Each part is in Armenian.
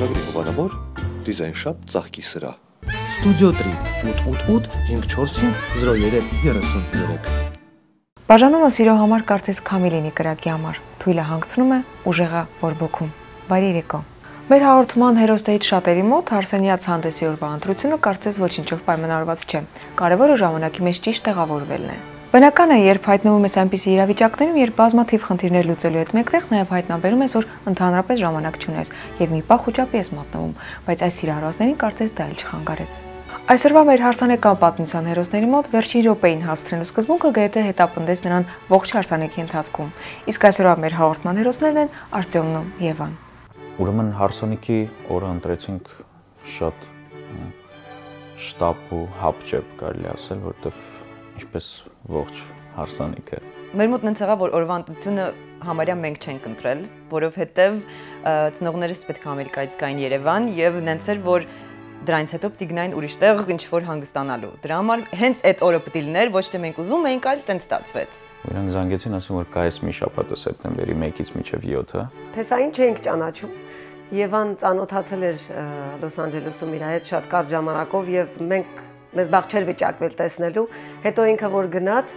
Ծրագրի հովանավոր դիզայն շապ ծաղկի սրա։ Ստուդիո 3 888 545 0333 Բաժանումը սիրո համար կարծես քամի լինի կրակի համար, թույլը հանգցնում է, ուժեղը բորբոքում։ Բարի երեկո։ Մեր հաղորդման հերոսներից շատերի մոտ Արսենյաց հանդեսի օրվա ընտրությունը կարծես ոչինչով պայմանավորված չէ։ Կարևորը ժամանակի մեջ ճիշտ տեղավորվելն է։ Բնական է, երբ հայտնվում ես այնպիսի իրավիճակներում, երբ բազմաթիվ խնդիրներ լուծելու հետ մեկտեղ նաև հայտնաբերում ես, որ ընդհանրապես ժամանակ չունես եւ մի պահ խոճապի ես մատնվում, բայց այս սիրահարվածներին կարծես դա էլ չխանգարեց։ Այսօրվա մեր հարսանեկան պատմության հերոսների մոտ վերջին րոպեին հասցնելու սկզբունքը գրեթե հետապնդեց նրան ողջ հարսանեկի ընթացքում։ Իսկ այսօրվա մեր հաղորդման հերոսներն են Արտյոմն ու Եվան։ Ուրեմն հարսանեկի օրը ընտրեցինք շատ շտապ ու հապճեպ կարելի ասել, որովհետև ինչպես ողջ հարսանեկը։ Մեր մոտ նենց եղավ, որ օրվա ընտրությունը համարյա մենք չենք ընտրել, որովհետև ծնողներս պետք է Ամերիկայից գային Երևան եւ նենց էր, որ դրանից հետո պիտի գնային ուրիշ տեղ ինչ որ հանգստանալու։ Դրա համար հենց այդ օրը պիտի լիներ, ոչ թե մենք ուզում էինք, այլ տենց ստացվեց։ Իրանք զանգեցին, ասում որ կայես մի շաբաթը սեպտեմբերի 1-ից մինչև 7-ը։ Փեսային չէինք ճանաչում։ Եվան ծանոթացել էր Լոս Անջելեսում իր հետ շատ կարճ ժամանակով եւ մենք մեզ բախ չէր վիճակվել տեսնելու։ Հետո ինքը որ գնաց,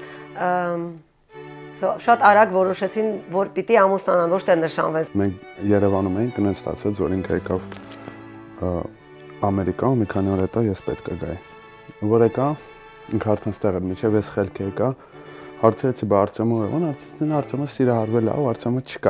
շատ արագ որոշեցին, որ պիտի ամուսնանան, ոչ թե նշանվեն։ Մենք Երևանում էինք, գնաց ստացվեց, որ ինքը եկավ Ամերիկա ու մի քանի օր հետո ես պետք է գայի։ Որ եկա, ինքը արդեն ստեղ էր, մինչև ես խելք եկա, հարցրեցի բա Արտյոմը ո՞րն, Արտյոմը սիրահարվել է, ու Արտյոմը չկա։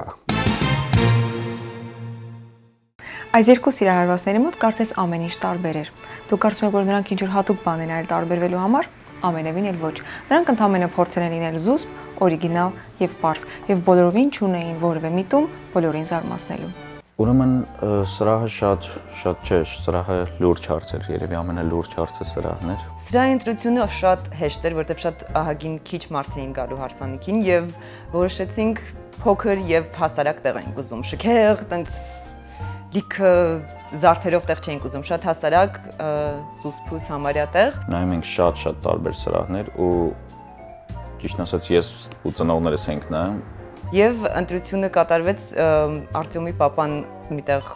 Այս երկու սիրահարվածների մոտ կարծես ամեն ինչ տարբեր էր։ Դուք կարծում եք, որ նրանք ինչ-որ հատուկ բան են արել տարբերվելու համար, ամենևին էլ ոչ։ Նրանք ընդհանրապես փորձել են լինել զուսպ, օրիգինալ եւ պարզ, եւ բոլորովին չունեին որևէ միտում բոլորին զարմացնելու։ Ուրեմն սրահը շատ չէ, սրահը լուրջ հարց էր, երևի ամենալուրջ հարցը սրահն էր։ Սրահի ընտրությունը շատ հեշտ էր, որովհետև շատ ահագին քիչ մարդ էին գալու հարսանիքին եւ որոշեցինք փոքր եւ հասարակ տեղ ենք ուզում, շքեղ, տենց լիքը զարդերով տեղ չենք ուզում, շատ հասարակ, սուսփուս համարյա տեղ։ Նայում ենք շատ տարբեր սրահներ ու ճիշտ ասած ես ու ծնողներս ենք նայում։ Եվ ընտրությունը կատարվեց Արտյոմի պապան միտեղ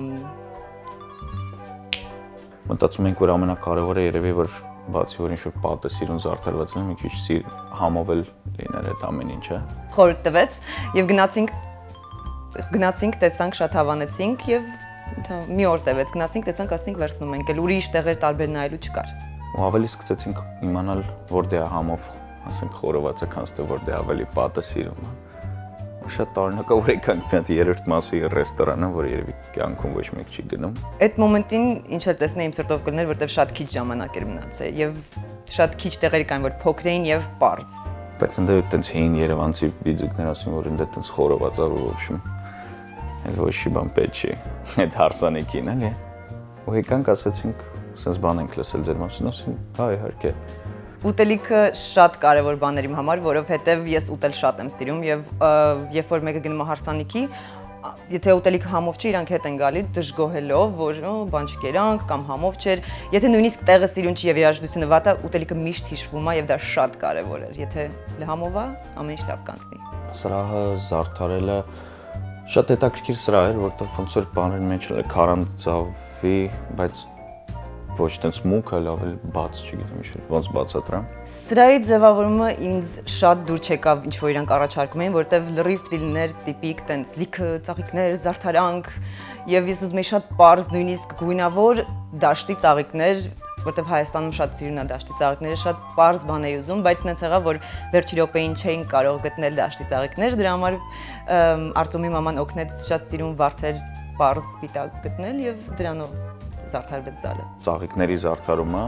մտածում ենք, որ ամենակարևորը երևի որ բացի որ ինչ-որ պատը սիրուն զարդարված լինի, մի քիչ համով էլ լիներ այդ ամեն ինչը։ Խորհուրդ տվեց եւ գնացինք, տեսանք, շատ հավանեցինք եւ մի օր տևեց, գնացինք, տեսանք, ասենք վերցնում ենք, էլ ուրիշ տեղեր տարբեր նայելու չկար։ Ու ավելի սկսեցինք իմանալ, որտեղ է համով, ասենք խորովածը, քան թե որտեղ ավելի պատը սիրուն է։ Շատ տարօրինակ է, որ եկանք մի հատ երրորդ մասի ռեստորանը, որ երևի կյանքում ոչ մեկ չի գնում։ Այդ մոմենտին ինչ էլ տեսնեի իմ սրտով կլներ, որտեղ շատ քիչ ժամանակ էր մնացել եւ շատ քիչ տեղեր կային, որ փոքր էին եւ պարզ։ Բայց ընդ այդտենց հին երևանցի վիդեոներ ասում որ ընդ այդտենց խորոված է, որ ոբշում ոչ մի բան պետք չի այդ հարսանեկին, էլի։ Ու եկանք ասացինք, sense բան ենք լսել ձեր մասին, ասին, հա իհարկե։ Ուտելիքը շատ կարևոր բան էր իմ համար, որովհետև ես ուտել շատ եմ սիրում եւ երբ որ մեկը գնում է հարսանիքի, եթե ուտելիքը համով չի, իրանք հետ են գալի դժգոհելով, որ բան չկերանք կամ համով չէր։ Եթե նույնիսկ տեղը սիրուն չի եւ երաժշտությունը վատ է, ուտելիքը միշտ հիշվում է եւ դա շատ կարևոր էր։ Եթե համով է, ամեն ինչ լավ կանցնի։ Սրահը զարդարելը շատ հետաքրքիր սրահ էր, որտեղ ոնց որ բաներ մեջ էր քարանձավի, բայց ոչ տենց մուգ է, լավ էլ բաց, չգիտեմ, ոնց բացատրեմ։ Սրահի ձևավորումը ինձ շատ դուր չեկավ, ինչ որ իրանք առաջարկում էին, որտեվ լրիվ պիտի լիներ տիպիկ տենց լիքը ծաղիկներ, զարդարանք, եւ ես ուզում էի շատ պարզ, նույնիսկ գույնավոր դաշտի ծաղիկներ, որտեվ Հայաստանում շատ սիրուն է դաշտի ծաղիկները, շատ պարզ բան էի ուզում, բայց նենց եղավ, որ վերջի րոպեին չէին կարող գտնել դաշտի ծաղիկներ, դրա համար Արտյոմի մաման օգնեց շատ սիրուն վարդեր պարզ սպիտակ գտնել եւ դրանով զարդարվեց դալը։ Ծաղիկների զարդարումը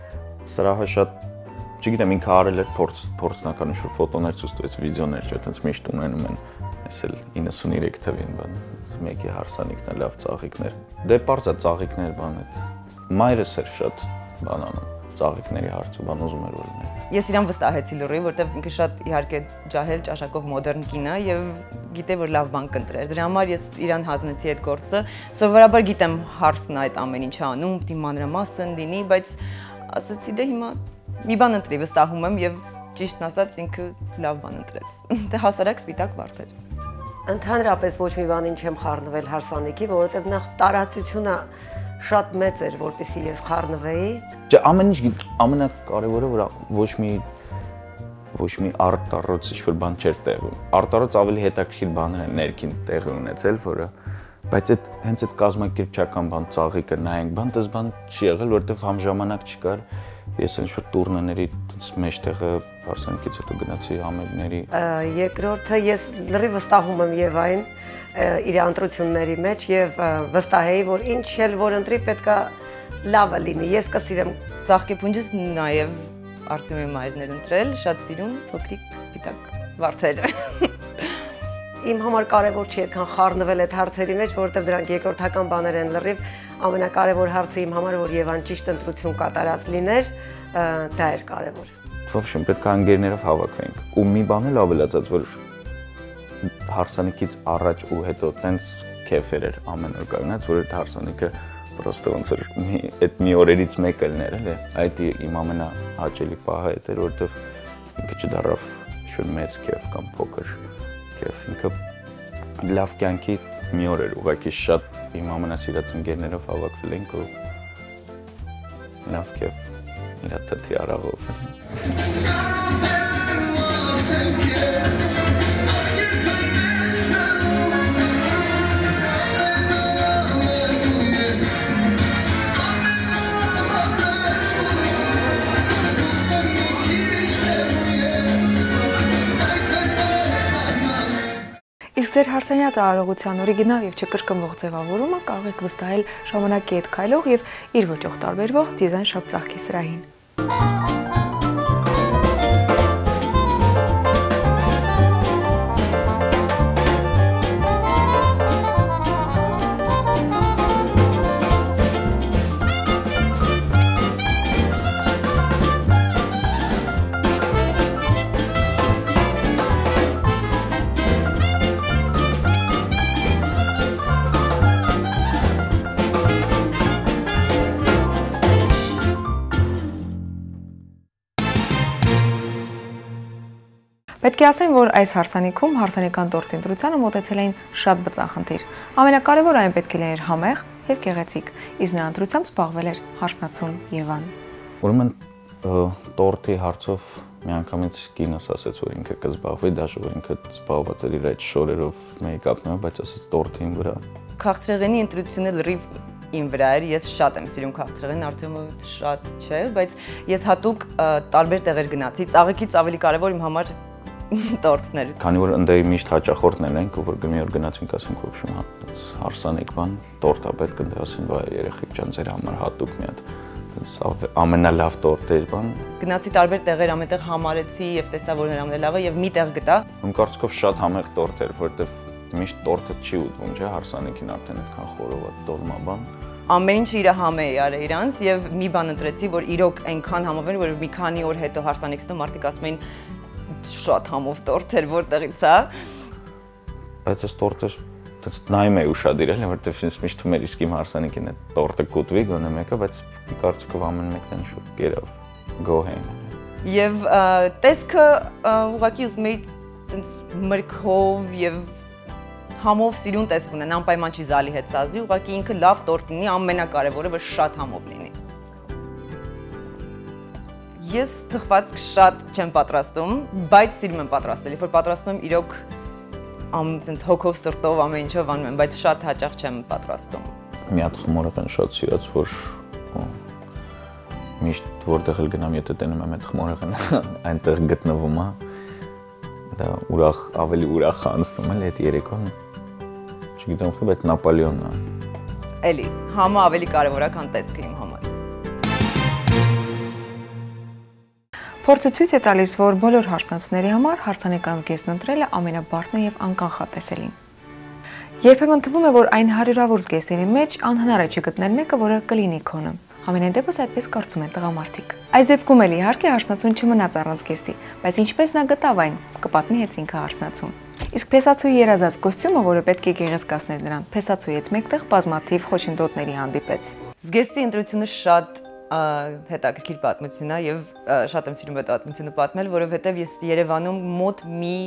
սրահը շատ, չգիտեմ, ինքը արել էր փորձնական ինչ-որ ֆոտոներ ցույց տվեց, վիդեոներ, չէ՞, այդպես միշտ ունենում են, այս էլ 93 թվին բան, մեկի հարսանիքն է լավ ծաղիկներ։ Դե պարզ է ծաղիկներ բան այդ։ Մայրս էր շատ բան անում, ծաղիկների հարցը բան ուզում էր որ լինի։ Ես իրան վստահեցի լրիվ, որտեվ ինքը շատ իհարկե ջահել, ճաշակով մոդեռն կին է եւ գիտե որ լավ բան կընտրեր։ Դրա համար ես իրան հանձնեցի այդ գործը։ Սովորաբար գիտեմ հարսն այդ ամեն ինչ անում, պիտի մանրամասն լինի, բայց ասացի դե հիմա մի բան ընտրի, վստահում եմ եւ ճիշտն ասած ինքը լավ բան ընտրեց։ Դե հասարակ սպիտակ վարդ էր։ Ընդհանրապես ոչ մի բանին չեմ խառնվել հարսանիքի, որովհետև նախ տարածությունը շատ մեծ էր, որպեսզի ես խառնվեի։ Չէ, ամեն ինչ ամենակարևորը որ ոչ մի արտառոց ինչ-որ բան չէր տեղում։ Արտառոց ավելի հետաքրքիր բաներ են ներքին տեղի ունեցել, որը բայց հենց այդ կազմակերպչական բան, ծաղիկը նայենք, դες բան չի եղել, որովհետև համժամանակ չկար։ Ես ինչ-որ տուրնեների մեջտեղը հարսանիքից հետո գնացի համերգների։ Երկրորդը ես լրիվ վստահում եմ Եվային իր ընտրությունների մեջ եւ վստահ եի, որ ինչ էլ որ ընտրի պետքա լավը լինի։ Ես կսիրեմ Ծաղկեփունջս նաև Արտյոմի մայրն էր ընտրել, շատ սիրում փոքրիկ սպիտակ վարդեր։ Իմ համար կարևոր չի այդքան խառնվել այդ հարցերի մեջ, որովհետև դրանք երկրորդական բաներ են լրիվ։ Ամենակարևոր հարցը իմ համար որ Եվան ճիշտ ընտրություն կատարած լիներ, դա էր կարևոր։ Ոբշեմ պետք է անգերներով հավաքվենք։ Ու մի բան էլ ավելացած, որ հարսանիքից առաջ ու հետո տենց քեֆեր էր ամեն օր կանգնած, որ այդ հարսանիքը պրոստը ոնց էր այդ մի օրերից մեկը լներ էլի։ Այդ իմ ամենահաճելի պահը էր, որովհետև ինքը չդարավ ինչ-որ մեծ քեֆ կամ փոքր քեֆ, ինքը լավ կյանքի մի օր էր, ուղղակի շատ իմ ամենասիրած ընկերներով հավաքվել ենք ու լավ քեֆ իրա թթի արաղով։ Իսկ ձեր հարսանյաց արարողության օրիգինալ եւ չկրկնվող ձևավորումը կարող եք վստահել ժամանակի հետ քայլող եւ իր ոճով տարբերվող դիզայն շապ ծաղկի սրահին։ Պետք է ասեմ, որ այս հարսանիքում հարսանեկան տորտի ընտրությանը մոտեցել էին շատ բծախնդիր։ Ամենակարևորը այն պետք է լիներ համեղ եւ գեղեցիկ, իսկ նրա ընտրությամբ զբաղվել էր հարսնացուն Եվան։ Ուրեմն տորտի հարցով միանգամից կինս ասաց, որ ինքը կզբաղվի, դաժե որ ինքը զբաղված էր իր այդ շորերով մեյքափներով, բայց ասաց տորտին վրա։ Քաղցրեղենի ընտրությունը լրիվ իմ վրա էր, ես շատ եմ սիրում քաղցրեղեն, Արտյոմը շատ չէ, բայց ես հատուկ տարբեր տեղեր գնացի, ծաղիկից ավելի կարևոր իմ համար տորտներ։ Քանի որ ընդդեմ միշտ հաճախորդներ ենք, որ մի օր գնացինք, ասենք ոբշեմ հարսանիք բան, տորտա պետք ընդ ասին, վայ երեխեք ջան, ձեր համար հատուկ մի հատ ամենալավ տորտեր բան։ Գնացի տարբեր տեղեր, ամենտեղ համարեցի եւ տեսա, որ նրա ամենալավը եւ մի տեղ գտա։ Իմ կարծիքով շատ համեղ տորտ էր, որովհետեւ միշտ տորտը չի ուտվում, չէ՞, հարսանիքին արդեն այդքան խորոված տոլմա բան։ Ամեն ինչը իր համե է արել իրանց եւ մի բան ընտրեցի, որ իրոք այնքան համով էր, որ մի քանի օր հետո հարսանիքից հետո մարդիկ ասում էին շատ համով տորտ էր, որտեղից է։ Բայց այս տորտը դից նայում էի ուշադիր, որովհետեւ ինձ միշտ թվում էր իսկ իմ հարսանիքին այդ տորտը կուտվի գոնե մեկը, բայց կարծիքով ամեն մեկն շուտ գերավ գոհեն։ Եվ տեսքը ուղղակի ուզում էի տենց մրգով եւ համով սիրուն տեսք ունեն, անպայման չի զալի հետ սազի, ուղղակի ինքը լավ տորտ լինի, ամենակարևորը որ շատ համով լինի։ Ես թխվածք շատ չեմ պատրաստում, բայց սիրում եմ պատրաստել, որ պատրաստում եմ իրոք տենց հոգով սրտով ամեն ինչով անում եմ, բայց շատ հաճախ չեմ պատրաստում։ Մի հատ խմորեղեն շատ սիրած, որ միշտ որտեղ էլ գնամ, եթե տենում եմ այդ խմորեղենը, այնտեղ գտնվում է, դա ուրախ, ավելի ուրախ անցնում է այդ երեկոն, չգիտեմ խի, բայց Նապոլեոնն է։ Էլի, համը ավելի կարևոր է, քան տեսքը իմ համար։ Փորձը ցույց է տալիս, որ բոլոր հարսնացուների համար հարսանեկան զգեստն ընտրելը ամենաբարդն է եւ անկանխատեսելին։ Երբեմն թվում է, որ այն հարյուրավոր զգեստների մեջ անհնար է չգտնել մեկը, որը կլինի քոնը։ Ամենայն դեպս այդպես կարծում են տղամարդիկ։ Այս դեպքում էլ իհարկե հարսնացուն չմնաց առանց զգեստի, բայց ինչպես նա գտավ այն, կպատմի հենց ինքը հարսնացուն։ Իսկ փեսացուի երազած կոստյումը, որը պետք է գեղեցկացներ նրան, փեսացուի հետ մեկտեղ բազմաթիվ խոչընդոտների հանդիպեց։ Զգեստի ընտրությունը շատ հետաքրքիր պատմություն է եւ շատ եմ սիրում այդ պատմությունը պատմել, որովհետեւ ես Երևանում մոտ մի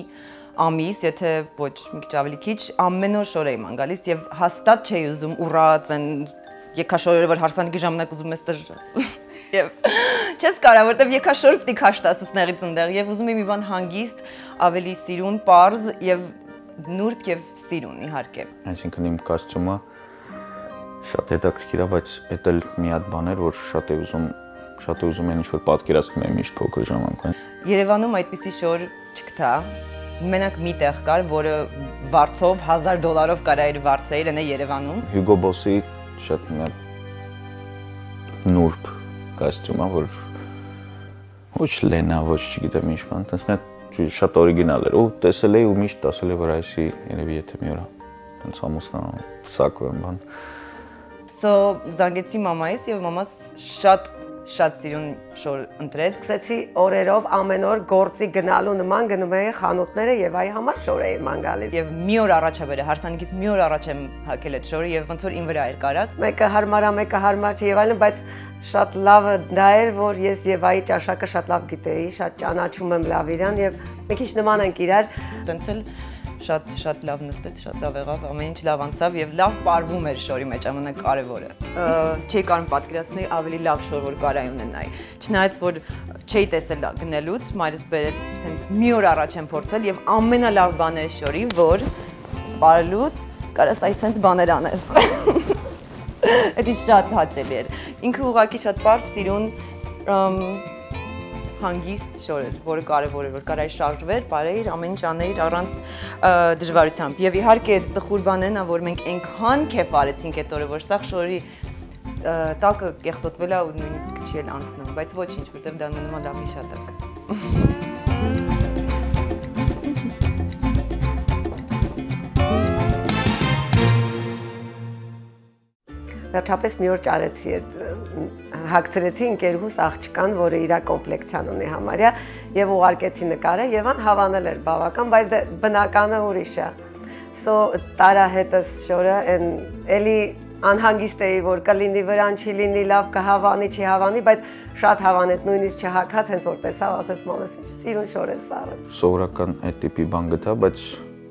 ամիս, եթե ոչ մի քիչ ավելի քիչ, ամեն օր շոր էի ման գալիս եւ հաստատ չէի ուզում ուռած են եկաշորերը, որ հարսանիքի ժամանակ ուզում ես տժժես։ Եվ չես կարա, որտեվ եկաշոր պիտի քաշտաս սներից ընդեղ եւ ուզում եմ մի բան հանգիստ, ավելի սիրուն, պարզ եւ նուրբ եւ սիրուն իհարկե։ Այսինքն իմ կոստյումը շատ հետաքրքիր է, բայց էդ էլ մի հատ բան էր, որ շատ է ուզում են ինչ-որ պատկերացնում եմ միշտ փոքր ժամանակում։ Երևանում այդպիսի շոր չկա։ Մենակ մի տեղ կար, որը վարձով $1000 կարա իր վարձել են Երևանում։ Hugo Boss-ի շատ մի նուրբ կոստյում է, որ ոչ լենա, ոչ չգիտեմ ինչ բան, տես մի շատ օրիգինալ էր։ Ու տեսել էի ու միշտ ասել եմ, որ այսի երևի եթե մի օր հենց ամուսնա սակվեմ բան։ So զանգեցի մամայիս եւ մամաս շատ սիրուն շոր ընտրեց։ Սկսեցի օրերով ամեն օր գործի գնալու նման գնում էի խանութները եւ այ համար շոր էի ման գալիս։ Եվ մի օր առաջ է բերել, հարսանիքից մի օր առաջ եմ հակել այդ շորը եւ ոնց որ իմ վրա էր կարած։ Մեկը հարմար է, մեկը հարմար չէ եւ այլն, բայց շատ լավը դա էր, որ ես Եվայի ճաշակը շատ լավ գիտեի, շատ ճանաչում եմ լավ իրան եւ մի քիչ նման ենք իրար։ Տենց էլ շատ լավ նստեց, շատ լավ եղավ, ամեն ինչ լավ անցավ եւ լավ պարվում էր շորի մեջ, ամենակարևորը։ Չէի կարող պատկերացնել ավելի լավ շոր, որ կարայի ունենայի։ Չնայած որ չէի տեսել գնելուց, մայրս բերեց, հենց մի օր առաջ եմ փորձել եւ ամենալավ բանը է շորի, որ պարելուց կարաս այսպես բաներ անես։ Դա շատ հաճելի էր։ Ինքը ուղղակի շատ պարզ, սիրուն, հանգիստ շոր էր, որը կարևոր էր, որ կարայի շարժվեր, բարեիր, ամեն ինչ աներ առանց դժվարությամբ։ Եվ իհարկե տխուր բանն է, որ մենք այնքան քեֆ արեցինք այդ օրը, որ սա շորի տակը կեղտոտվել է ու նույնիսկ չի էլ անցնում, բայց ոչինչ, որտեղ դա մնում է լավ հիշատակ։ Վերջապես մի օր ճարեցի այդ հագցրեցի ընկերուհուս աղջկան, որը իր կոմպլեկցիան ունի համարյա եւ ուղարկեցի նկարը եւ անհավանել էր բավական, բայց բնականը ուրիշ է։ So տարա հետս շորը էլի անհանգիստ էի, որ կլինի վրան, չի լինի լավ, կհավանի, չի հավանի, բայց շատ հավանեց, նույնիսկ չհակած, հենց որ տեսավ, ասեց մամաս, ինչ սիրուն շոր է սա։ Սովորական այդ տիպի բան գտա, բայց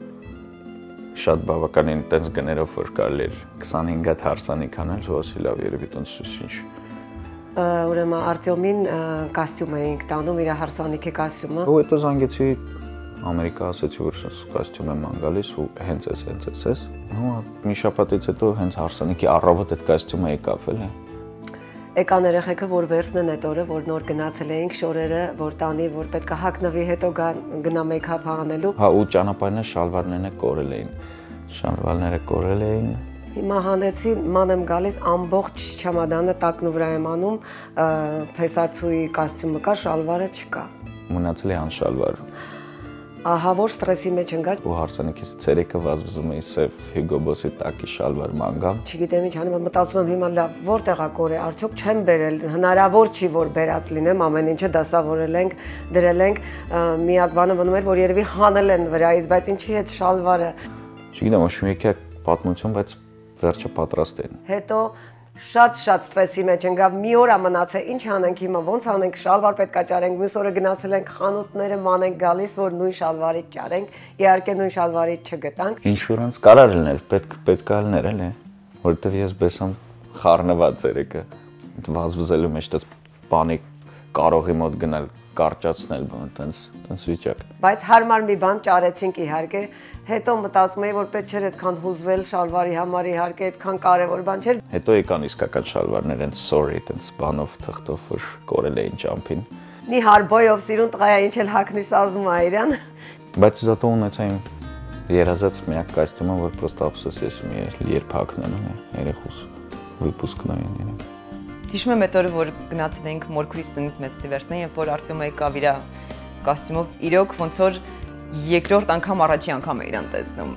շատ բավականին տենց գներով որ կարելի էր 25 հատ հարսանիք անել, ասի լավ երևի տենց ինչ։ Ուրեմն Արտյոմին կոստյում էինք տանում, իր հարսանիքի կոստյումը։ Ու հետո զանգեցի Ամերիկա, ասեցի որ կոստյում եմ ման գալիս ու հենց էս։ Ու մի շաբաթից հետո հենց հարսանիքի առավոտ այդ կոստյումը եկավ էլ։ Եկան երեխեքը, որ վերցնեն այդ օրը, որ նոր գնացել էինք շորերը, որ տանի, որ պետք է հագնվի, հետո գնա մեյքափ անելու։ Հա ու ճանապարհները շալվարները կորել էին։ Շալվարները կորել էին։ Հիմա հանեցի, ման եմ գալիս, ամբողջ չամադանը տակնու վրա եմ անում, փեսացուի կոստյումը կա, շալվարը չկա։ Մնացել է անշալվար։ Ահա որ ստրեսի մեջ ընկած։ Ու հարսանիքից ցերեկը վազվզում էի սև Hugo Boss-ի տակի շալվար մանգամ։ Չգիտեմ ինչ անում, մտածում եմ հիմա լավ, որտեղ է կորե, արդյոք չեմ բերել, հնարավոր չի որ բերած լինեմ, ամեն ինչը դասավորել ենք, դրել ենք, միակ բանը մնում էր, որ երևի հանել են վրայից, բայց ինչի հետ շալվարը։ Չգիտեմ, ոչ մի պատմություն, բայց վերջը պատրաստ են։ Հետո շատ ստրեսի մեջ ընկավ, մի օր մնացել, ինչ անենք հիմա, ոնց անենք, շալվար պետք է ճարենք, մյուս օրը գնացել ենք խանութները մանենք գալիս, որ նույն շալվարից ճարենք, իհարկե նույն շալվարից չգտանք։ Ինչ որանց կարար լիներ, պետք է լիներ էլի, որովհետև ես բեսամ խառնված երեկը, վազվզելու մեջ դες բանի կարողի մոտ գնալ, կարճացնել, տենց վիճակ։ Բայց հարմար մի բան ճարեցինք իհարկե, հետո մտածում էի, որ պետք չէր այդքան հուզվել շալվարի համար, իհարկե այդքան կարևոր բան չէր։ Հետո եկան իսկական շալվարներ, հենց sorry, տենց բանով թղթով, որ կորել էին ճամփին։ Մի հարբոյով սիրուն տղա է, ինչ էլ հագնի սազում է իրան։ Բայց զատո ունեցա իմ երազած միակ կոստյումը, որ պրոստը ափսոս ես երբ հագնեմ, երեխուս վիպուսկնային։ Հիշում եմ այդ օրը, որ գնացել էինք մորքուրից տնից մեծ դիվերսնեն, երբ որ Արտյոմը եկավ իր կոստյումով, իրոք ոնց որ երկրորդ անգամ առաջի անգամ է իրան տեսնում։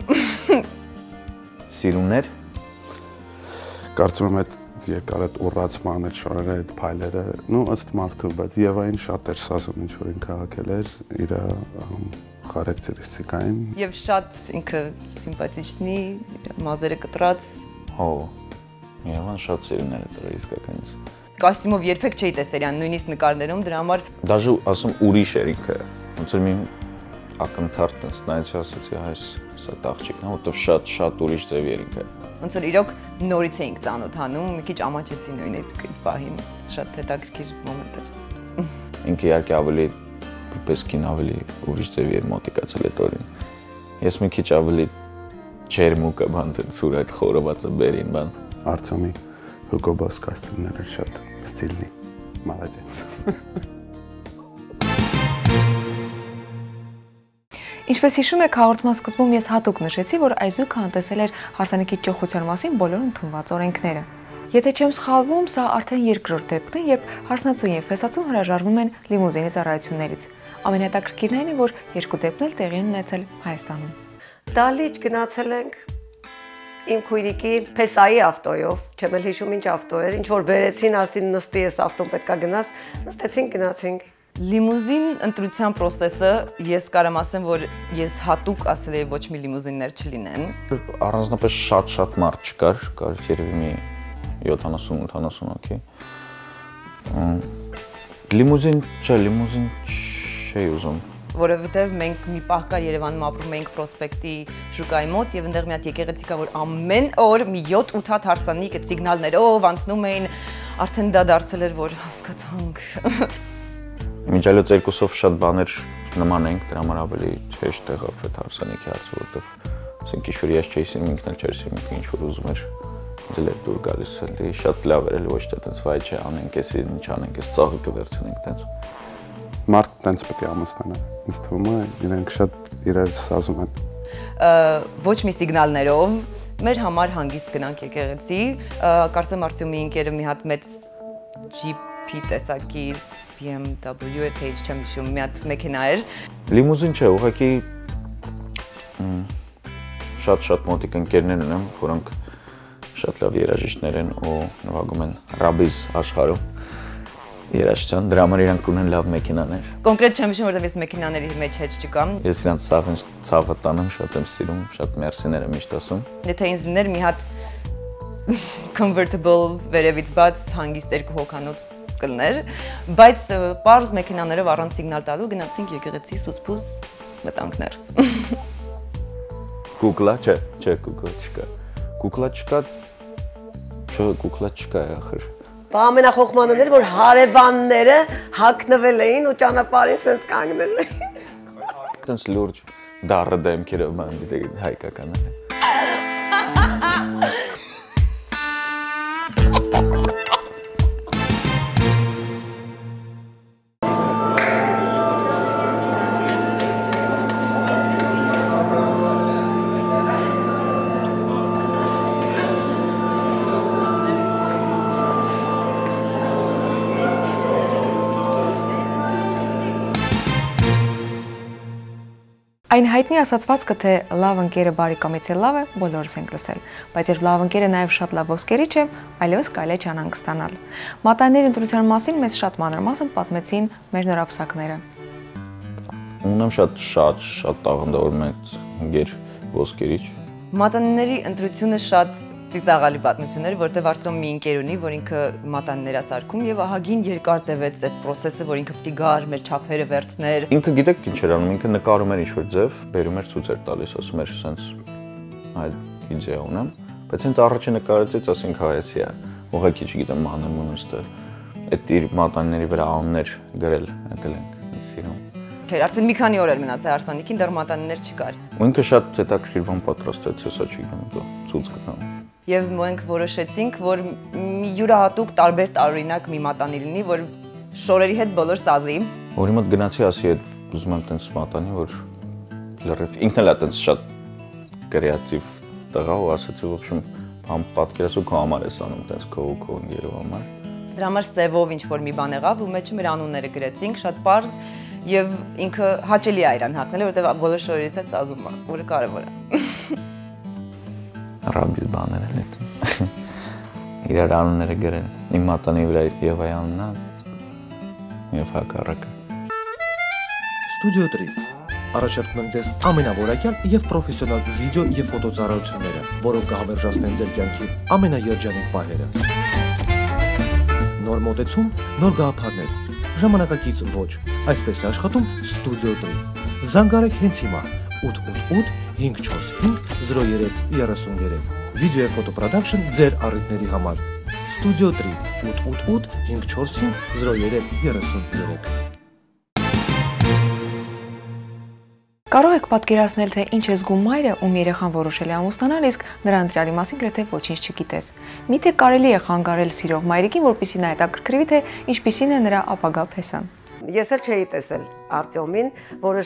Սիրուններ։ Կարծում եմ այդ երկար այդ ուռացման այդ շորերը, այդ փայլերը, նո ըստ մարդու, բայց Եվային շատ էր սազում, ինչ որ ինքը հագել էր իր խարակտերիստիկային։ Եվ շատ ինքը սիմպաթիչնի, մազերը կտրած։ Հո։ Եվան շատ սիրուններ է տվել իսկականից։ Կոստյումով երբեք չէի տեսել իրան, նույնիսկ նկարներում, դրա համար դաժե ասում ուրիշ էր ինքը, ոնց որ մի ակնթարթ տենց նայեցի, ասացի, այս սա աղջիկն է, որտեվ շատ ուրիշ ձև երինք է։ Ոնց որ իրոք նորից էինք ծանոթանում, մի քիչ ամաչեցի նույնիսկ այդ պահին, շատ հետաքրքիր մոմենտ էր։ Ինքը իհարկե ավելի պես կին ավելի ուրիշ ձև էր մոտիկացել այդ օրին։ Ես մի քիչ ավելի ջերմուկը բան տենց սուր այդ խորովածը բերին բան։ Արտյոմի Hugo Boss կոստյումները շատ ստիլնի։ Մալադեց։ Ինչպես հիշում եք, հաղորդման սկզբում ես հատուկ նշեցի, որ Այզուկը անտեսել էր հարսանեկի ճոխության մասին բոլոր ընդունված օրենքները։ Եթե չեմ սխալվում, սա արդեն երկրորդ դեպքն է, երբ հարսնացուն եւ փեսացուն հրաժարվում են լիմուզինի ծառայություններից։ Ամենահետաքրքիրն այն է, որ երկու դեպքն էլ տեղի են ունեցել Հայաստանում։ Դալիճ գնացել ենք իմ քույրիկի փեսայի ավտոյով, չեմ էլ հիշում ինչ ավտո էր, ինչ որ բերեցին, ասին նստի էս ավտոն պետքա գնաս, նստեցինք, գնացինք։ Լիմուզին ընտրության process-ը ես կարամ ասեմ, որ ես հատուկ ասել եմ ոչ մի լիմուզիններ չլինեն։ Առանձնապես շատ մարդ չկար, կար երևի մի 70-80 հոգի։ Լիմուզին չէի ուզում։ Որովհետև մենք մի պահ կար Երևանում ապրում էինք Պրոսպեկտի շուկայի մոտ եւ այնտեղ մի հատ եկեղեցի կա, որ ամեն օր մի 7-8 հատ հարսանիք այդ սիգնալներով անցնում էին, արդեն դա դարձել էր, որ հասկացանք։ Միջալոց երկուսով շատ բաներ նման ենք, դրա համար ավելի հեշտ եղավ այդ հարսանիքի հարցը, որովհետև ասենք ինչ-որ ես չէի սիրում, ինքն էլ չէր սիրում, ինչ-որ ուզում էր դել էր դուր գալիս, էլի շատ լավ էր, էլի ոչ թե այդպես վայ չէ, անենք էս, ինչ անենք, էս ծաղիկը վերցնենք այդպես։ Մարդ տենց պետք է ամուսնանա։ Ինձ թվում է իրենք շատ իրար սազում են։ Ոչ մի սիգնալներով մեր համար հանգիստ գնանք եկեղեցի, կարծեմ Արտյոմի ընկերը մի հատ մեծ GP տեսակի BMW էր, թե ինչ չեմ հիշում, մի հատ մեքենա էր։ Լիմուզին չէ, ուղղակի շատ մոտիկ ընկերներ ունեմ, որոնք շատ լավ երաժիշտներ են ու նվագում են ռաբիզ աշխարհում երաժշտության, դրա համար իրանք ունեն լավ մեքենաներ։ Կոնկրետ չեմ հիշում, որովհետև ես մեքենաների մեջ հետ չկամ։ Ես իրանց ցավը տանում, շատ եմ սիրում, շատ մերսիներ եմ միշտ ասում։ Եթե ինձ լիներ մի հատ convertible վերևից բաց հանգիստ երկու հոգանոց կլներ, բայց պարզ մեքենաներով առանց սիգնալ տալու գնացինք եկեղեցի սուսպուս մտանք ներս։ Կուկլա չէ, կուկլա չկա։ Կուկլա չկա ախր։ Բա ամենախոխմանն էր, որ հարևանները հագնվել էին ու ճանապարհին սենց կանգնել էին։ Այդպես լուրջ դառը դեմքերով ման դիտեք հայկական է։ Այն հայտնի ասացվածքը, թե լավ ընկերը բարեկամից է լավ է, բոլորս ենք լսել, բայց երբ լավ ընկերը նաև շատ լավ ոսկերիչ է, այլևս կարելի է չանհանգստանալ։ Մատանիների ընտրության մասին մեզ շատ մանրամասն պատմեցին մեր նորապսակները։ Ունեմ շատ տաղանդավոր մեծ ընկեր ոսկերիչ։ Մատանիների ընտրությունը շատ ծիծաղալի պատմություն էր, որտեղ Արտյոմ մի ընկեր ունի, որ ինքը մատանիներ է սարքում եւ ահագին երկար տևեց այդ process-ը, որ ինքը պիտի գար, մեր չափերը վերցներ։ Ինքը գիտեք ինչ էր անում, ինքը նկարում էր ինչ-որ ձև, բերում էր ցույց էր տալիս, ասում էր սենց այլ իդեա ունեմ, բայց հենց առաջի նկարեցից ասենք հայեսի է, ուղղակի չգիտեմ մանեմ ունստը, այդ իր մատանիների վրա անուններ գրել, այդել ենք սիրում։ Արդեն մի քանի օր էր մնացել հարսանիքին, դեռ մատանիներ չկար։ Ու ինքը շատ հետաքրքիր բան պատրաստեց, հեսա չգիտեմ, ցույց կտամ։ Եվ մենք որոշեցինք, որ մի յուրահատուկ տարբեր տարօրինակ մի մատանի լինի, որ շորերի հետ բոլոր սազի։ Որի մոտ գնացի ասի այդ ուզում եմ տենց մատանի, որ լրիվ ինքն էլ է տենց շատ կրեատիվ տղա ու ասացի, в общем, պատկերացու քո համար ես անում, տենց քո ընկերու համար։ Դրա համար սևով ինչ որ մի բան եղավ ու մեջը մեր անունները գրեցինք, շատ պարզ եւ ինքը հաճելի է իրան հագնել, որովհետեւ բոլոր շորերից է ծազում, որը կարեւոր է։ Ռաբիզ բաներ են այդ։ Իրար անունները գրել։ Իմ մատանի վրա եւ այ անունն է եւ հակառակը։ Ստուդիո 3 առաջարկում եմ ձեզ ամենավորակյալ եւ պրոֆեսիոնալ վիդեո եւ ֆոտոծառայությունները, որոնք կհավերժացնեն ձեր կյանքի ամենաերջանիկ պահերը։ Նոր մոտեցում, նոր գաղափարներ, ժամանակակից ոչ, այսպես է աշխատում Ստուդիո 3։ Զանգարեք հենց հիմա 888 545 03 33 Video Photo Production ձեր առիթների համար Studio 3 888 545 03 33 Կարող եք պատկերացնել, թե ինչ է զգում մայրը, ում երեխան որոշել է ամուսնանալ, իսկ նրա ընտրյալի մասին գրեթե ոչինչ չգիտես։ Միթե կարելի է խանգարել սիրող մայրիկին, որպեսզի նա հետաքրքրվի, թե ինչպիսին է նրա ապագա փեսան։ Ես էլ չէի տեսել Արտյոմին, որը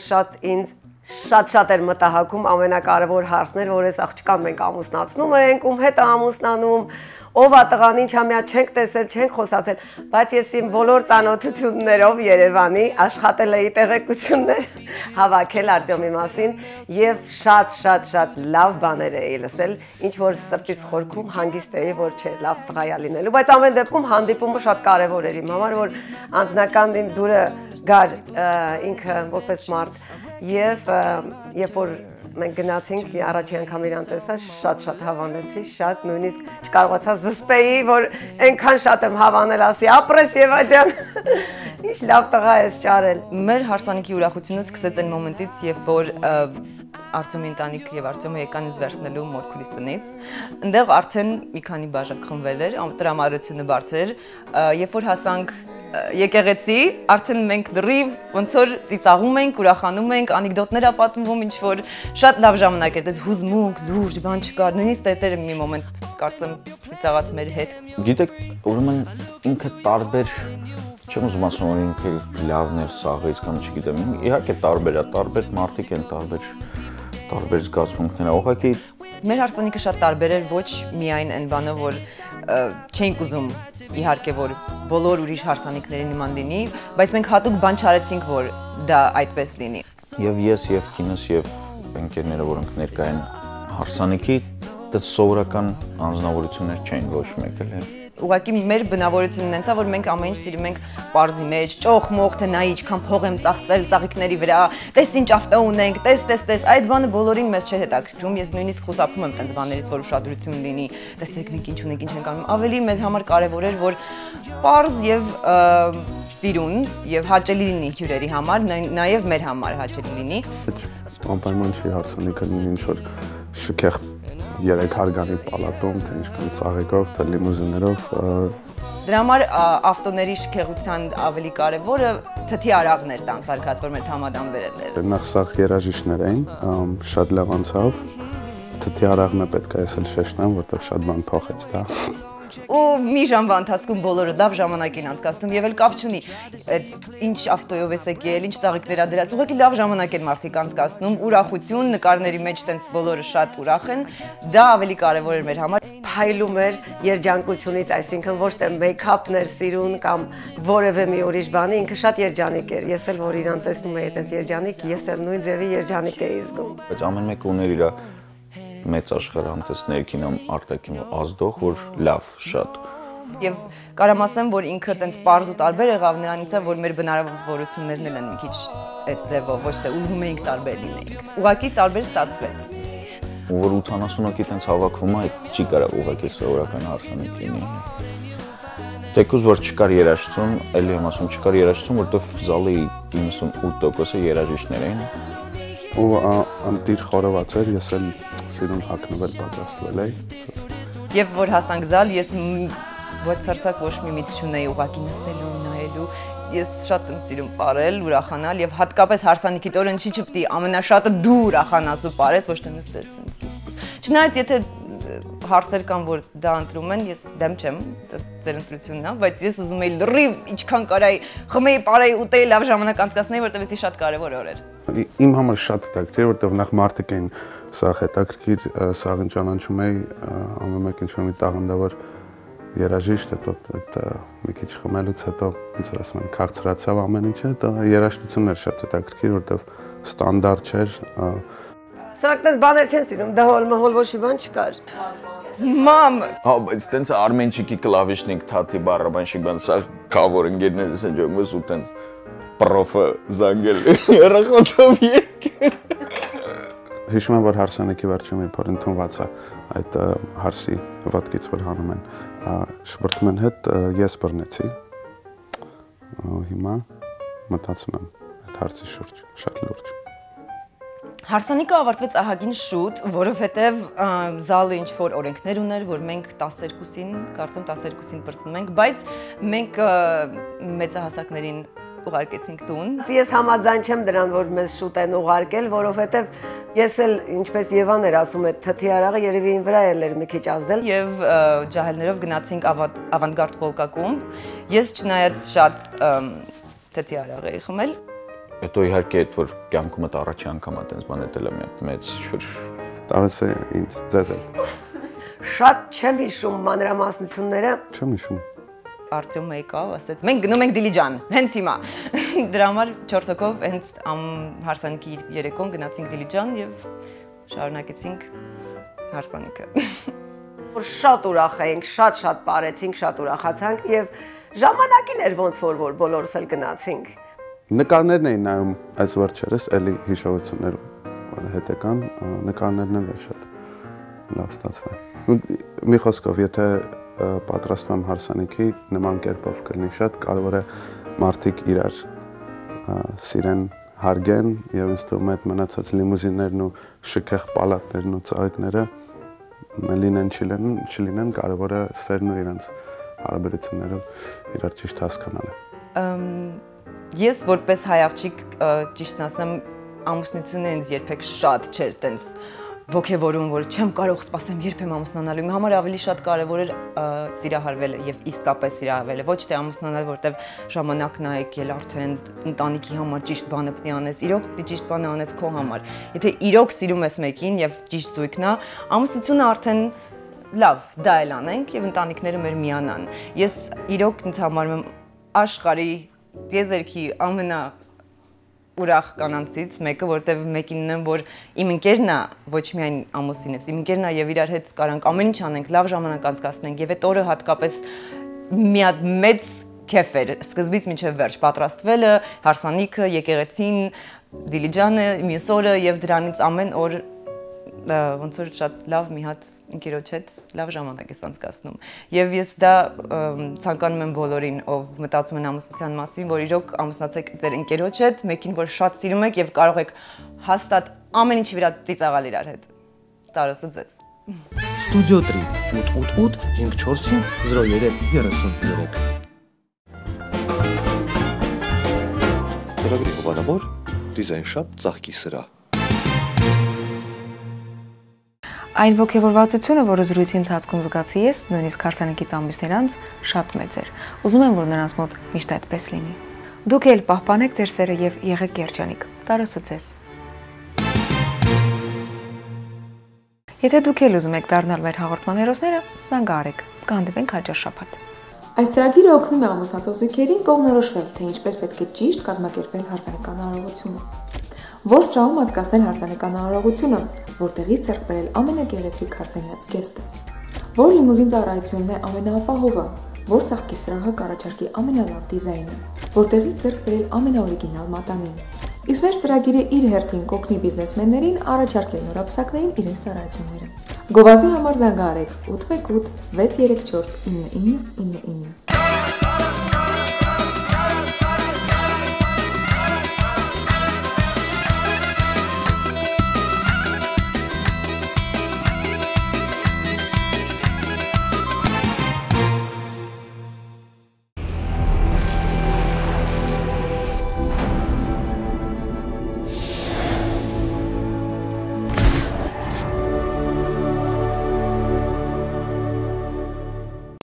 շատ էր մտահոգում ամենակարևոր հարցն էր, որ այս աղջկան մենք ամուսնացնում ենք, ում հետ է ամուսնանում, ով է տղան, ինչա միա չենք տեսել, չենք խոսացել, բայց ես իմ բոլոր ծանոթություններով Երևանի աշխատել էի տեղեկություններ հավաքել Արտյոմի մասին եւ շատ լավ բաներ էի լսել, ինչ որ սրտից խորքում հանգիստ էի, որ չէ, լավ տղա է լինելու, բայց ամեն դեպքում հանդիպումը շատ կարեւոր էր իմ համար, որ անձնական իմ դուրը գար ինքը որպես մարդ եւ երբ որ մենք գնացինք առաջի անգամ իրան տեսա, շատ հավանեցի, շատ նույնիսկ չկարողացա զսպեի, որ այնքան շատ եմ հավանել, ասի ապրես Եվա ջան, ինչ լավ տղա ես ճարել։ Մեր հարսանիքի ուրախությունը սկսեց այն մոմենտից, երբ որ Արտյոմի ընտանիքը եւ Արտյոմը եկան ինձ վերցնելու մորքուրիս տնից։ Այնտեղ արդեն մի քանի բաժակ խմվել էր, տրամադրությունը բարձր էր, երբ որ հասանք եկեղեցի, արդեն մենք լրիվ ոնց որ ծիծաղում ենք, ուրախանում ենք, անեկդոտներ ա պատմվում, ինչ որ շատ լավ ժամանակ էր, այդ հուզմունք, լուրջ բան չկար, նույնիսկ տետերը մի մոմենտ կարծեմ ծիծաղաց մեր հետ։ Գիտեք, ուրեմն ինքը տարբեր չեմ ուզում ասում, որ ինքը լավն էր սաղից կամ չգիտեմ, իհարկե տարբեր է, տարբեր մարդիկ են, տարբեր զգացմունքներ, ուղղակի մեր հարսանիքը շատ տարբեր էր, ոչ միայն այն բանը, որ չենք ուզում իհարկե որ բոլոր ուրիշ հարսանիքների նման լինի, բայց մենք հատուկ բան չարեցինք, որ դա այդպես լինի։ Եվ ես, եւ կինս, եւ ընկերները, որոնք ներկա են հարսանիքի, դա սովորական անձնավորություններ չեն ոչ մեկ էլ։ Ուղղակի մեր բնավորությունն այնց է, որ մենք ամեն ինչ սիրում ենք պարզի մեջ, ճոխ-մոխ, թե նա ինչքան փող եմ ծախսել ծաղիկների վրա, տես ինչ ավտո ունենք, տես, այդ բանը բոլորին մեզ չէ հետաքրքրում, ես նույնիսկ խուսափում եմ այդպես բաներից, որ ուշադրություն լինի, տեսեք մենք ինչ ունենք, ինչ ենք անում, ավելի մեզ համար կարևոր էր, որ պարզ եւ սիրուն եւ հաճելի լինի հյուրերի համար, նաեւ մեր համար հաճելի լինի։ Անպայման չի հարսանիքը լինի ինչ որ շքեղ 3 հարգանի պալատում, թե ինչքան ծաղիկով, թե լիմուզիներով։ Դրա համար ավտոների շքեղության ավելի կարևորը թթի արաղներ տան սարքած, որ մեր համադան վերել էր։ Նախ սաղ երաժիշտներ էին, շատ լավ անցավ։ Թթի արաղն է պետք է ես էլ շեշտեմ, որտեղ շատ բան փոխեց դա։ Ու մի ժամվա ընթացքում բոլորը լավ ժամանակին անցկացնում եւ էլ կապ չունի այդ ինչ ավտոյով ես եկել, ինչ ծաղիկներ ա դրած, ուղղակի լավ ժամանակ են մարդիկ անցկացնում, ուրախություն, նկարների մեջ տենց բոլորը շատ ուրախ են, դա ավելի կարեւոր էր մեր համար։ Փայլում էր երջանկությունից, այսինքն ոչ թե մեյքափներ սիրուն կամ որևէ մի ուրիշ բանի, ինքը շատ երջանիկ էր։ Ես էլ որ իրան տեսնում էի այդպես երջանիկ, ես էլ նույն ձևի երջանիկ էի զգում։ Բայց ամեն մեկը ուներ իր մեծ աշխարհանքից ներքին արտաքին ազդող, որ լավ, շատ։ Եվ կարամ ասեմ, որ ինքը տենց պարզ ու տարբեր եղավ նրանից է, որ մեր բնավորություններն էլ են մի քիչ այդ ձևով, ոչ թե ուզում էինք տարբեր լինենք։ Ուղղակի տարբեր ստացվեց։ Ու որ 80 հոգի տենց հավաքվում է, չի կարող ուղղակի սովորական հարսանիք լինի։ Թեկուզ որ չկար երաժշտություն, էլի եմ ասում, չկար երաժշտություն, որովհետև զալի 98%-ը երաժիշտներ էին։ Ու անտիր խորոված էր, ես էլ սիրուն հագնվել պատրաստվել էի։ Եվ որ հասանք զալ, ես ոչ ցարցակ ոչ մի միտք չունեի ուղղակի նստելու, նայելու։ Ես շատ եմ սիրում ապրել, ուրախանալ եւ հատկապես հարսանիքի օրը ինչի չպետք է ամենաշատը դու ուրախանաս ու ապրես, ոչ թե նստես։ Չնայած եթե հարցեր կան, որ դա ընտրում են, ես դեմ չեմ, ձեր ընտրությունն է, բայց ես ուզում եի լրիվ ինչքան կարայի խմեի, ապրեի, ուտեի, լավ ժամանակ անցկացնեի, որտեղ դա շատ կարևոր օր էր։ Իմ համար շատ հետաքրքիր, որտեղ նախ մարդիկ էին սաղ հետաքրքիր, սաղին ճանաչում էի, ամեն մեկ ինչ-որ մի տաղանդավոր երաժիշտ, այդ մի քիչ խմելուց հետո ոնց որ ասում եմ, քաղցրացավ ամեն ինչը, դա երաժշտությունն էր շատ հետաքրքիր, որտեղ ստանդարտ չէր։ Սրանք դες բաներ չեն սիրում, դահոլ մհոլ ոչ մի բան չկար։ Մամ, հա, բայց տենց արմենչիկի կլավիշնիկ թաթի բարաբանշիկ բան, սա կավոր ընկերներս են ջոմս ու տենց պրոֆը զանգել երախոսով եկել։ Հիշում եմ, որ հարսանիքի վերջում իբր ընդունված է այդ հարսի վատկից, որ հանում են, շպրտում են հետ ես բռնեցի, հիմա մտածում եմ այդ հարցի շուրջ, շատ լուրջ։ Հարսանիքը ավարտվեց ահագին շուտ, որովհետև զալը ինչ որ օրենքներ ուներ, որ մենք 12-ին, կարծում 12-ին բրցնում ենք, բայց մենք մեծահասակներին ուղարկեցինք տուն։ Ես համաձայն չեմ դրան, որ մեզ շուտ են ուղարկել, որովհետև ես էլ, ինչպես Եվան էր ասում, այդ թթի արաղը երևի ին վրա էր մի քիչ ազդել։ Եվ ջահելներով գնացինք ավանգարդ վոլկակում։ Ես չնայած շատ թթի արաղ էի խմել։ Հետո իհարկե այդ որ կյանքումդ առաջի անգամ այդպես բան էտել եմ մեծ շուտ Տարես է ինձ ձեզ էլ։ Շատ չեմ հիշում մանրամասնությունները։ Չեմ հիշում։ Արտյոմը եկավ, ասեց, մենք գնում ենք Դիլիջան, հենց հիմա։ Դրա համար 4 հոգով հենց հարսանիքի երեկոն գնացինք Դիլիջան եւ շարունակեցինք հարսանիքը։ Որ շատ ուրախ էինք, շատ բարեցինք, շատ ուրախացանք եւ ժամանակին էր ոնց որ բոլորս էլ գնացինք։ Նկարներն էին նայում այս վերջերս, էլի հիշողություններ հետ եկան, նկարներն էլ շատ լավ ստացվել։ Մի խոսքով, եթե պատրաստում եմ հարսանիքի, նման կերպով կլինի շատ կարևոր է մարդիկ իրար սիրեն, հարգեն եւ ինձ թվում է այդ մնացած լիմուզիններն ու շքեղ պալատներն ու ծաղիկները լինեն չլինեն, կարևոր է սերն ու իրենց հարաբերությունները իրար ճիշտ հասկանալը։ Ես որպես հայ աղջիկ ճիշտն ասեմ, ամուսնությունը ինձ երբեք շատ չէր տենց ոգևորում, որ չեմ կարող սպասեմ երբ եմ ամուսնանալու։ Իմ համար ավելի շատ կարևոր էր սիրահարվելը եւ իսկապես սիրահարվելը, ոչ թե ամուսնանալ, որտեվ ժամանակն ա եկել արդեն ընտանիքի համար ճիշտ բանը պետք է անես, իրոք ճիշտ բանը անես քո համար։ Եթե իրոք սիրում ես մեկին եւ ճիշտ զույգն ա, ամուսնությունը արդեն լավ, դա էլ անենք եւ ընտանիքները մեր միանան։ Ես իրոք ինձ համարում եմ աշխարհի դեզերքի ամենա ուրախ կանանցից մեկը, որտեվ մեկին ունեմ, որ իմ ընկերն է, ոչ միայն ամուսինս, իմ ընկերն է եւ իրար հետ կարանք ամեն ինչ անենք, լավ ժամանակ անցկացնենք եւ այդ օրը հատկապես մի հատ մեծ քեֆ էր, սկզբից մինչև վերջ, պատրաստվելը, հարսանիքը, եկեղեցին, Դիլիջանը, մյուս օրը եւ դրանից ամեն օր ոնց որ շատ լավ մի հատ ընկերոջ հետ լավ ժամանակ ես անցկացնում։ Եվ ես դա ցանկանում եմ բոլորին, ով մտածում են ամուսնության մասին, որ իրոք ամուսնացեք ձեր ընկերոջ հետ, մեկին որ շատ սիրում եք եւ կարող եք հաստատ ամեն ինչի վրա ծիծաղալ իրար հետ։ Տարոսը ձեզ։ Ստուդիո 3 888 545 0333 Ծրագրի հովանավոր դիզայն շապ ծաղկի սրահ։ Այն ոգևորվածությունը, որը զրույցի ընթացքում զգացի ես, նույնիսկ հարսանիքից ամիսներ անց, շատ մեծ էր։ Ուզում եմ, որ նրանց մոտ միշտ այդպես լինի։ Դուք էլ պահպանեք ձեր սերը եւ եղեք երջանիկ։ Տարոսը ձեզ։ Եթե դուք էլ ուզում եք դառնալ մեր հաղորդման հերոսները, զանգահարեք։ Կհանդիպենք հաջորդ շաբաթ։ Այս ծրագիրը օգնում է ամուսնացող զույգերին կողմնորոշվել, թե ինչպես պետք է ճիշտ կազմակերպել հարսանեկան արարողությունը։ Որ սրահում անցկացնել հարսանեկան արարողությունը, որտեղից ձեռք բերել ամենագեղեցիկ հարսանյաց գեստը։ Որ լիմուզին ծառայությունն է ամենաապահովը, որ ծաղկի սրահը կառաջարկի ամենալավ դիզայնը, որտեղից ձեռք բերել ամենաօրիգինալ մատանին։ Իսկ մեր ծրագիրը իր հերթին կօգնի բիզնեսմեններին առաջարկել նորապսակներին իրենց ծառայությունները։ Գովազդի համար զանգահարեք 818 634 9999։